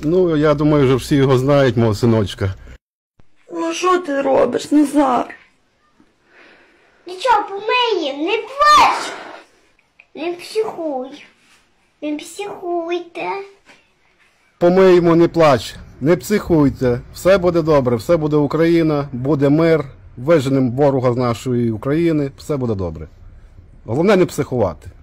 Ну, я думаю, вже всі його знають, мого синочка. Ну що ти робиш, Назар? Нічого, помиємо, не плач. Не психуй. Не психуйте. Помиємо, не плач, не психуйте. Все буде добре, все буде Україна, буде мир, виженемо ворога з нашої України, все буде добре. Головне не психувати.